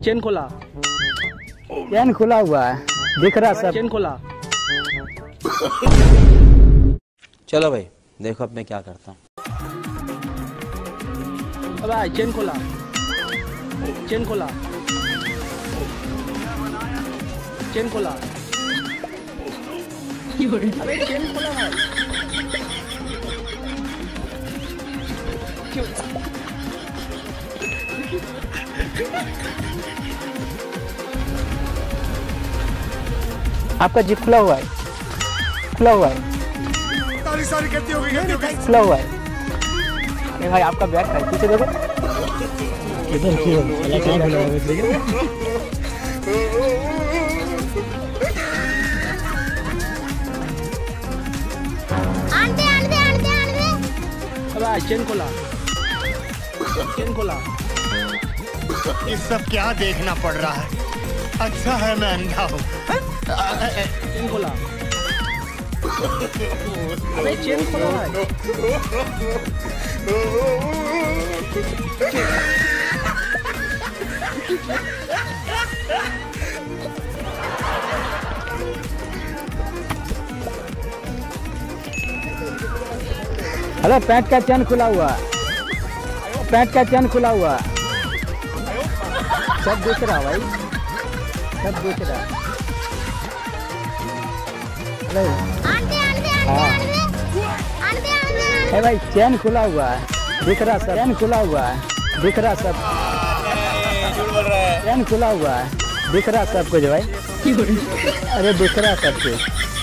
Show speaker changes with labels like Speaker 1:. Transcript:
Speaker 1: Chain खोला।
Speaker 2: चैन खुला हुआ है, दिख रहा सब।
Speaker 1: चेन खोला।
Speaker 3: चलो भाई देखो अब मैं क्या करता हूँ।
Speaker 1: भाई चेन खोला। चेन खोला। चेन खोला। अबे चेन खोला भाई।
Speaker 2: आपका जीप खुला हुआ है, खुला हुआ है,
Speaker 4: सारी गलती हो गई।
Speaker 2: खुला हुआ है। अरे भाई आपका बैग है, पीछे देखो। इधर क्यों है? कहाँ खुला हुआ है?
Speaker 1: भाई चेन खोला। चेन खोला।
Speaker 4: ये सब क्या देखना पड़ रहा है? अच्छा है मैं अंधा हूँ।
Speaker 1: चेन खोला। अबे चेन खोला भाई।
Speaker 2: हेलो, पैंट का चैन खुला हुआ है, पैंट का चैन खुला हुआ है। सब दिख रहा भाई, सब दिख रहा। हेलो हाँ है भाई, चैन खुला हुआ है, दिख रहा सब। चैन खुला हुआ है, दिख रहा सब। चैन खुला हुआ है, दिख रहा सब कुछ भाई। अरे दिख रहा सब कुछ।